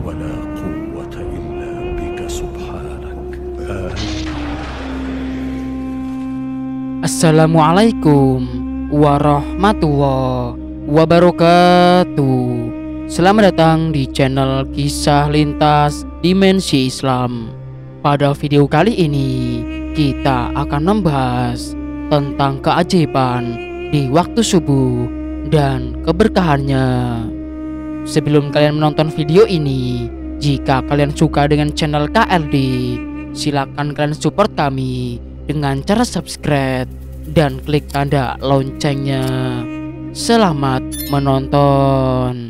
ولا قوة إلا بك سبحانك. Assalamualaikum warahmatullahi wabarakatuh. Selamat datang di channel Kisah Lintas Dimensi Islam. Pada video kali ini kita akan membahas tentang keajaiban di waktu subuh dan keberkahannya. Sebelum kalian menonton video ini, jika kalian suka dengan channel KLD, silakan kalian support kami dengan cara subscribe dan klik tanda loncengnya. Selamat menonton.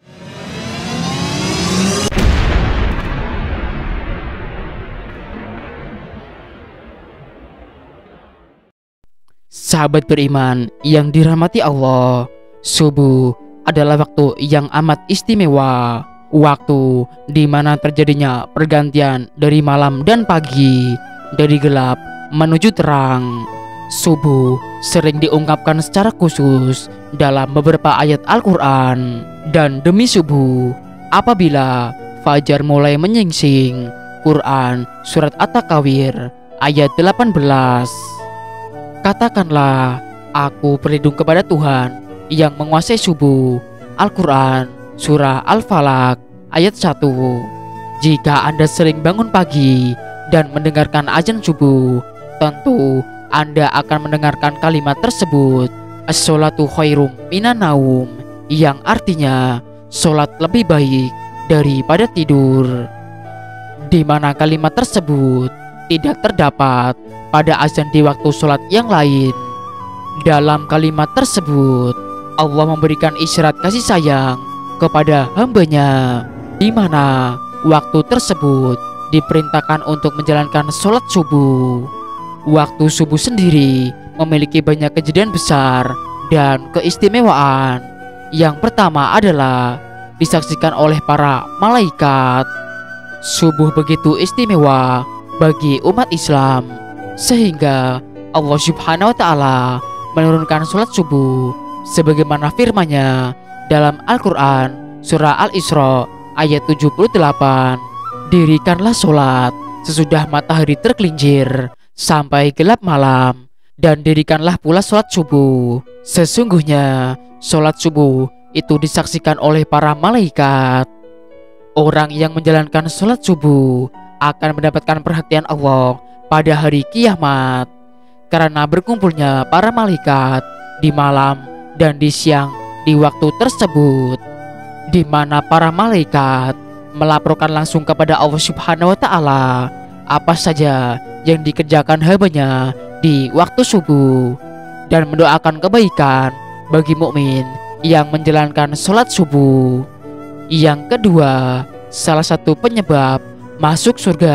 Sahabat beriman yang dirahmati Allah, subuh adalah waktu yang amat istimewa. Waktu di mana terjadinya pergantian dari malam dan pagi, dari gelap menuju terang. Subuh sering diungkapkan secara khusus dalam beberapa ayat Al-Quran. Dan demi subuh, apabila fajar mulai menyingsing, Quran Surat At-Takwir ayat 18. Katakanlah, aku berlindung kepada Tuhan yang menguasai subuh. Al-Quran Surah Al-Falaq ayat 1. Jika Anda sering bangun pagi dan mendengarkan azan subuh, tentu Anda akan mendengarkan kalimat tersebut, as-sholatu khairum minan naum, yang artinya sholat lebih baik daripada tidur. Di mana kalimat tersebut tidak terdapat pada azan di waktu sholat yang lain. Dalam kalimat tersebut Allah memberikan isyarat kasih sayang kepada hambanya, di mana waktu tersebut diperintahkan untuk menjalankan sholat subuh. Waktu subuh sendiri memiliki banyak kejadian besar dan keistimewaan. Yang pertama adalah disaksikan oleh para malaikat. Subuh begitu istimewa bagi umat Islam, sehingga Allah Subhanahu wa Ta'ala menurunkan sholat subuh sebagaimana firman-Nya dalam Al-Quran Surah Al-Isra ayat 78. Dirikanlah sholat sesudah matahari tergelincir sampai gelap malam, dan dirikanlah pula sholat subuh. Sesungguhnya sholat subuh itu disaksikan oleh para malaikat. Orang yang menjalankan sholat subuh akan mendapatkan perhatian Allah pada hari kiamat, karena berkumpulnya para malaikat di malam dan di siang di waktu tersebut, di mana para malaikat melaporkan langsung kepada Allah Subhanahu wa Ta'ala apa saja yang dikerjakan hambanya di waktu subuh, dan mendoakan kebaikan bagi mukmin yang menjalankan sholat subuh. Yang kedua, salah satu penyebab masuk surga.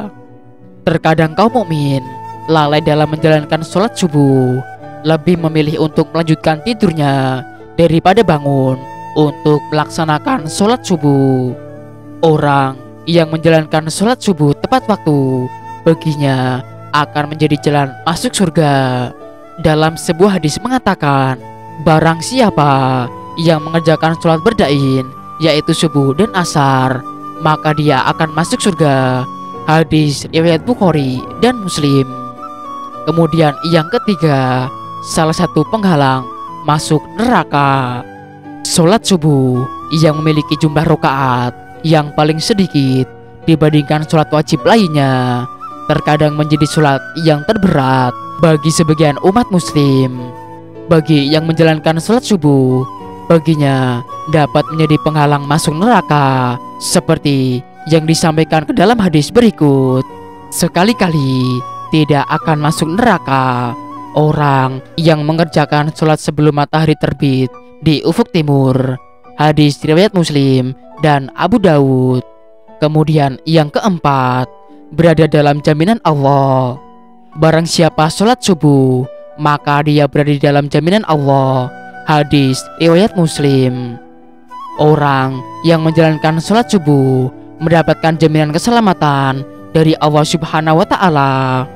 Terkadang kaum mukmin lalai dalam menjalankan sholat subuh, lebih memilih untuk melanjutkan tidurnya daripada bangun untuk melaksanakan sholat subuh. Orang yang menjalankan sholat subuh tepat waktu, baginya akan menjadi jalan masuk surga. Dalam sebuah hadis mengatakan, barang siapa yang mengerjakan sholat berdain, yaitu subuh dan asar, maka dia akan masuk surga. Hadis riwayat Bukhari dan Muslim. Kemudian yang ketiga, salah satu penghalang masuk neraka. Sholat subuh yang memiliki jumlah rakaat yang paling sedikit dibandingkan sholat wajib lainnya, terkadang menjadi sholat yang terberat bagi sebagian umat muslim. Bagi yang menjalankan sholat subuh, baginya dapat menjadi penghalang masuk neraka, seperti yang disampaikan ke dalam hadis berikut. Sekali-kali tidak akan masuk neraka orang yang mengerjakan sholat sebelum matahari terbit di ufuk timur. Hadis riwayat Muslim dan Abu Dawud. Kemudian yang keempat, berada dalam jaminan Allah. Barang siapa sholat subuh, maka dia berada di dalam jaminan Allah. Hadis riwayat Muslim. Orang yang menjalankan sholat subuh mendapatkan jaminan keselamatan dari Allah Subhanahu wa Ta'ala.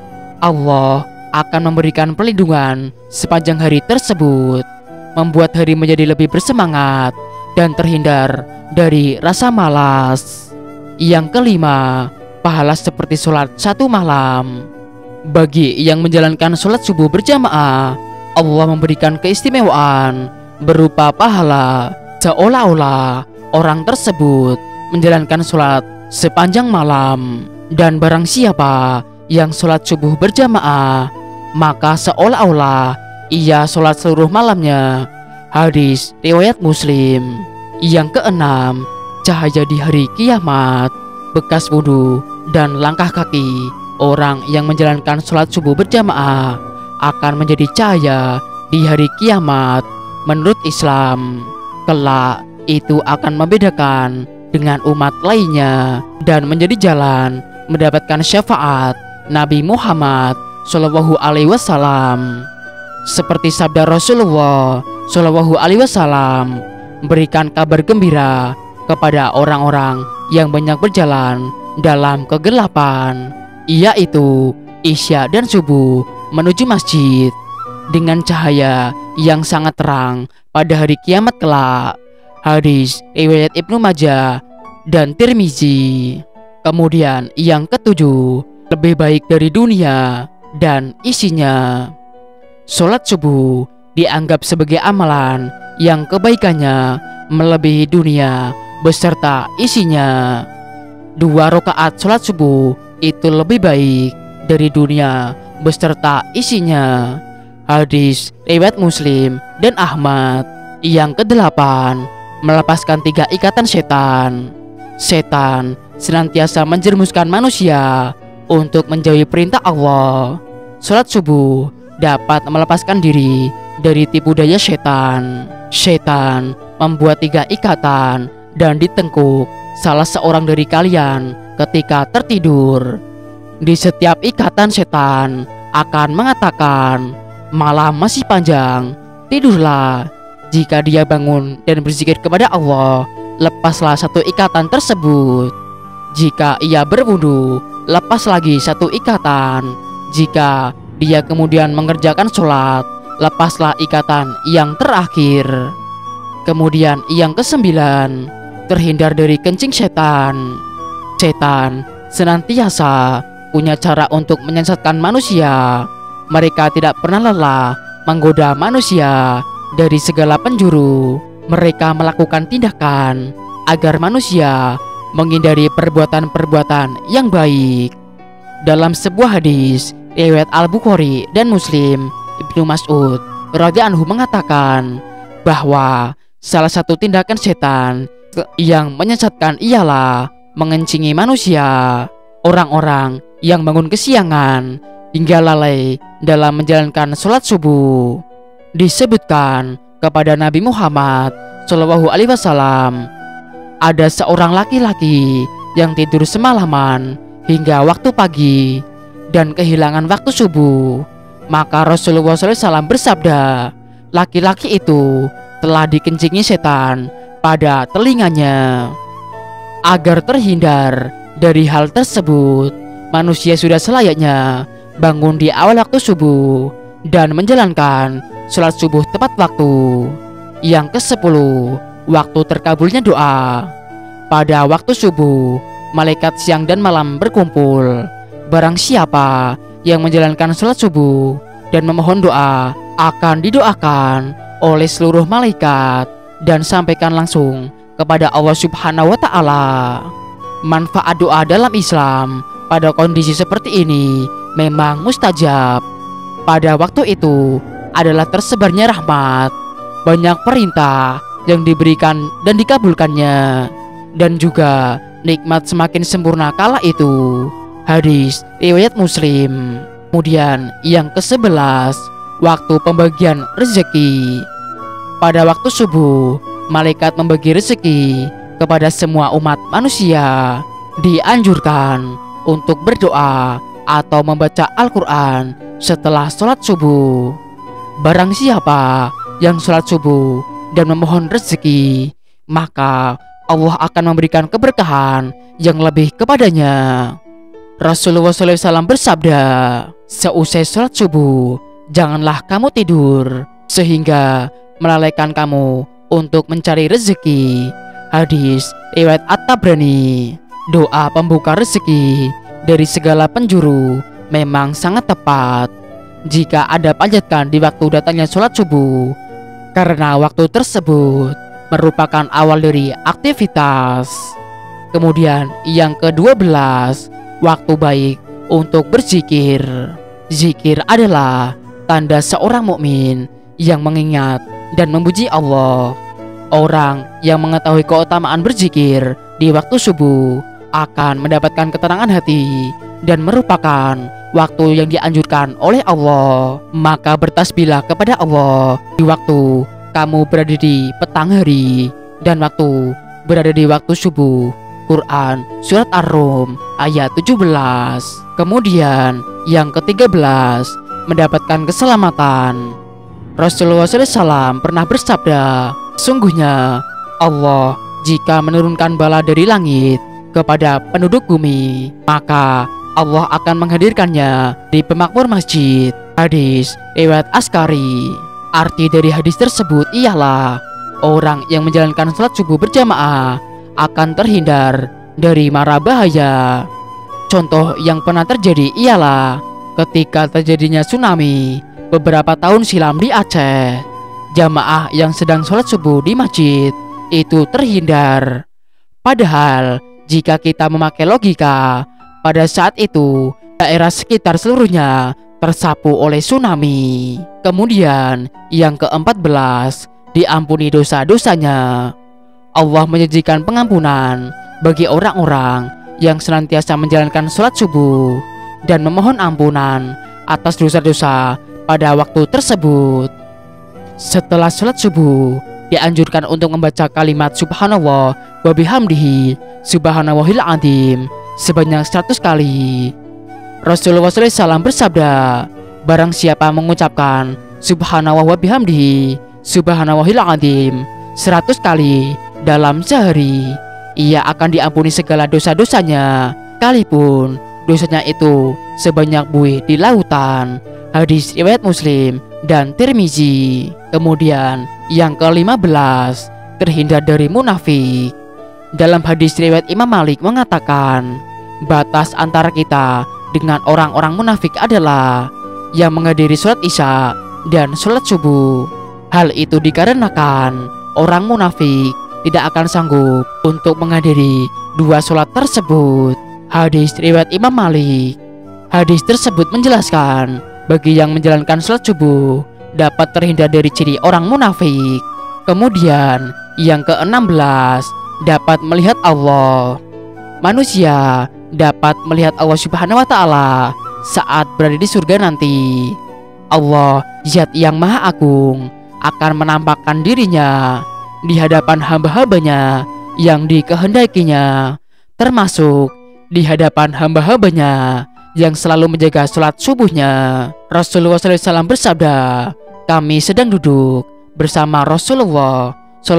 Allah akan memberikan perlindungan sepanjang hari tersebut, membuat hari menjadi lebih bersemangat dan terhindar dari rasa malas. Yang kelima, pahala seperti sholat 1 malam. Bagi yang menjalankan sholat subuh berjamaah, Allah memberikan keistimewaan berupa pahala seolah-olah orang tersebut menjalankan sholat sepanjang malam. Dan barang siapa yang sholat subuh berjamaah, maka seolah-olah ia sholat seluruh malamnya. Hadis riwayat Muslim. Yang keenam, cahaya di hari kiamat. Bekas wudhu dan langkah kaki orang yang menjalankan sholat subuh berjamaah akan menjadi cahaya di hari kiamat. Menurut Islam, kelak itu akan membedakan dengan umat lainnya dan menjadi jalan mendapatkan syafaat Nabi Muhammad Shallallahu Alaihi Wasallam. Seperti sabda Rasulullah Shallallahu Alaihi Wasallam, berikan kabar gembira kepada orang-orang yang banyak berjalan dalam kegelapan, yaitu isya dan subuh, menuju masjid dengan cahaya yang sangat terang pada hari kiamat kelak. Hadis riwayat Ibnu Majah dan Tirmizi. Kemudian yang ketujuh, lebih baik dari dunia dan isinya. Sholat subuh dianggap sebagai amalan yang kebaikannya melebihi dunia beserta isinya. 2 rakaat sholat subuh itu lebih baik dari dunia beserta isinya. Hadis riwayat Muslim dan Ahmad. Yang kedelapan, melepaskan 3 ikatan setan. Setan senantiasa menjerumuskan manusia untuk menjauhi perintah Allah. Sholat subuh dapat melepaskan diri dari tipu daya setan. Setan membuat 3 ikatan dan ditengkuk salah seorang dari kalian ketika tertidur. Di setiap ikatan setan akan mengatakan, malam masih panjang, tidurlah. Jika dia bangun dan berzikir kepada Allah, lepaslah 1 ikatan tersebut. Jika ia berwudu, lepas lagi 1 ikatan. Jika dia kemudian mengerjakan sholat, lepaslah ikatan yang terakhir. Kemudian yang kesembilan, terhindar dari kencing setan. Setan senantiasa punya cara untuk menyesatkan manusia. Mereka tidak pernah lelah menggoda manusia dari segala penjuru. Mereka melakukan tindakan agar manusia menghindari perbuatan-perbuatan yang baik. Dalam sebuah hadis riwayat Al-Bukhari dan Muslim, Ibnu Mas'ud radhiyallahu anhu mengatakan bahwa salah satu tindakan setan yang menyesatkan ialah mengencingi manusia. Orang-orang yang bangun kesiangan hingga lalai dalam menjalankan sholat subuh. Disebutkan kepada Nabi Muhammad Shallallahu Alaihi Wasallam, ada seorang laki-laki yang tidur semalaman hingga waktu pagi dan kehilangan waktu subuh. Maka Rasulullah SAW bersabda, laki-laki itu telah dikencingi setan pada telinganya. Agar terhindar dari hal tersebut, manusia sudah selayaknya bangun di awal waktu subuh dan menjalankan sholat subuh tepat waktu. Yang ke-10, waktu terkabulnya doa. Pada waktu subuh, malaikat siang dan malam berkumpul. Barang siapa yang menjalankan sholat subuh dan memohon doa, akan didoakan oleh seluruh malaikat dan sampaikan langsung kepada Allah Subhanahu wa Ta'ala. Manfaat doa dalam Islam pada kondisi seperti ini memang mustajab. Pada waktu itu adalah tersebarnya rahmat, banyak perintah yang diberikan dan dikabulkannya, dan juga nikmat semakin sempurna kala itu. Hadis riwayat Muslim. Kemudian yang ke-11, waktu pembagian rezeki. Pada waktu subuh, malaikat membagi rezeki kepada semua umat manusia. Dianjurkan untuk berdoa atau membaca Al-Quran setelah sholat subuh. Barang siapa yang sholat subuh dan memohon rezeki, maka Allah akan memberikan keberkahan yang lebih kepadanya. Rasulullah SAW bersabda, seusai sholat subuh, janganlah kamu tidur sehingga melalaikan kamu untuk mencari rezeki. Hadis riwayat At-Tabrani. Doa pembuka rezeki dari segala penjuru memang sangat tepat jika Anda panjatkan di waktu datangnya sholat subuh, karena waktu tersebut merupakan awal dari aktivitas. Kemudian yang ke-12, waktu baik untuk berzikir. Zikir adalah tanda seorang mukmin yang mengingat dan memuji Allah. Orang yang mengetahui keutamaan berzikir di waktu subuh akan mendapatkan ketenangan hati dan merupakan waktu yang dianjurkan oleh Allah. Maka bertasbihlah kepada Allah di waktu kamu berada di petang hari dan waktu berada di waktu subuh. Quran Surat Ar-Rum ayat 17. Kemudian yang ke-13, mendapatkan keselamatan. Rasulullah SAW pernah bersabda, sungguhnya Allah jika menurunkan bala dari langit kepada penduduk bumi, maka Allah akan menghadirkannya di pemakmur masjid. Hadis riwayat Askari. Arti dari hadis tersebut ialah orang yang menjalankan sholat subuh berjamaah akan terhindar dari mara bahaya. Contoh yang pernah terjadi ialah ketika terjadinya tsunami beberapa tahun silam di Aceh. Jamaah yang sedang sholat subuh di masjid itu terhindar. Padahal jika kita memakai logika, pada saat itu daerah sekitar seluruhnya tersapu oleh tsunami. Kemudian yang ke-14, diampuni dosa-dosanya. Allah menjanjikan pengampunan bagi orang-orang yang senantiasa menjalankan sholat subuh dan memohon ampunan atas dosa-dosa pada waktu tersebut. Setelah sholat subuh, dianjurkan untuk membaca kalimat subhanallah wa bihamdihi subhanallahil adzim sebanyak 100 kali. Rasulullah SAW bersabda, barang siapa mengucapkan subhanallah wa bihamdihi subhanallahil adzim 100 kali dalam sehari, ia akan diampuni segala dosa-dosanya, sekalipun dosanya itu sebanyak buih di lautan. Hadis riwayat Muslim dan Tirmizi. Kemudian yang ke-15, terhindar dari munafik. Dalam hadis riwayat Imam Malik mengatakan, batas antara kita dengan orang-orang munafik adalah yang menghadiri sholat isya dan sholat subuh. Hal itu dikarenakan orang munafik tidak akan sanggup untuk menghadiri dua sholat tersebut. Hadis riwayat Imam Malik. Hadis tersebut menjelaskan bagi yang menjalankan sholat subuh dapat terhindar dari ciri orang munafik. Kemudian yang ke-16, dapat melihat Allah. Manusia dapat melihat Allah Subhanahu wa Ta'ala saat berada di surga nanti. Allah, Zat yang Maha Agung, akan menampakkan dirinya di hadapan hamba-hambanya yang dikehendakinya, termasuk di hadapan hamba-hambanya yang selalu menjaga sholat subuhnya. Rasulullah SAW bersabda, kami sedang duduk bersama Rasulullah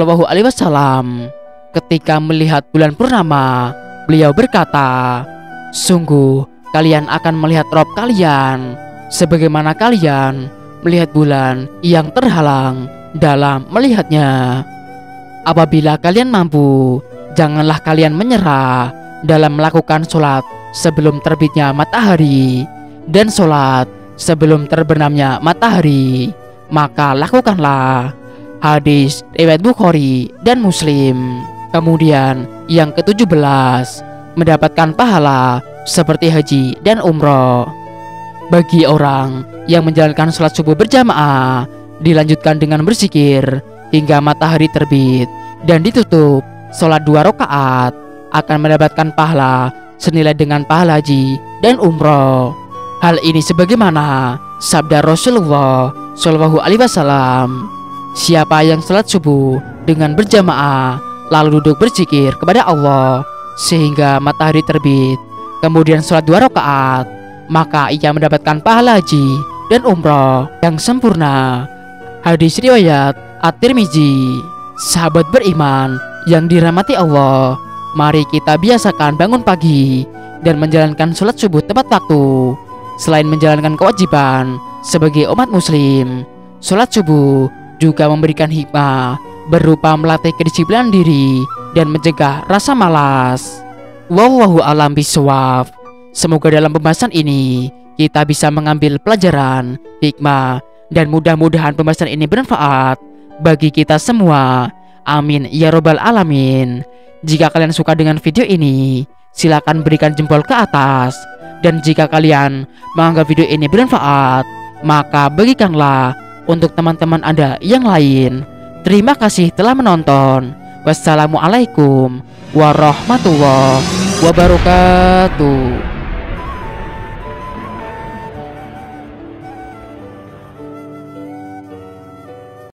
SAW. Ketika melihat bulan purnama, beliau berkata, sungguh kalian akan melihat Rob kalian sebagaimana kalian melihat bulan yang terhalang dalam melihatnya. Apabila kalian mampu, janganlah kalian menyerah dalam melakukan sholat sebelum terbitnya matahari dan sholat sebelum terbenamnya matahari, maka lakukanlah. Hadis riwayat Bukhari dan Muslim. Kemudian yang ke-17, mendapatkan pahala seperti haji dan umroh. Bagi orang yang menjalankan sholat subuh berjamaah, dilanjutkan dengan berzikir hingga matahari terbit dan ditutup sholat 2 rakaat, akan mendapatkan pahala senilai dengan pahala haji dan umroh. Hal ini sebagaimana sabda Rasulullah SAW, siapa yang sholat subuh dengan berjamaah lalu duduk berzikir kepada Allah sehingga matahari terbit, kemudian sholat 2 rakaat, maka ia mendapatkan pahala haji dan umroh yang sempurna. Hadis riwayat At-Tirmizi. Sahabat beriman yang dirahmati Allah, mari kita biasakan bangun pagi dan menjalankan sholat subuh tepat waktu. Selain menjalankan kewajiban sebagai umat muslim, sholat subuh juga memberikan hikmah berupa melatih kedisiplinan diri dan mencegah rasa malas. Wallahu a'lam bishawab. Semoga dalam pembahasan ini kita bisa mengambil pelajaran, hikmah, dan mudah-mudahan pembahasan ini bermanfaat bagi kita semua. Amin ya robbal alamin. Jika kalian suka dengan video ini, silakan berikan jempol ke atas. Dan jika kalian menganggap video ini bermanfaat, maka bagikanlah untuk teman-teman Anda yang lain. Terima kasih telah menonton. Wassalamualaikum warahmatullahi wabarakatuh.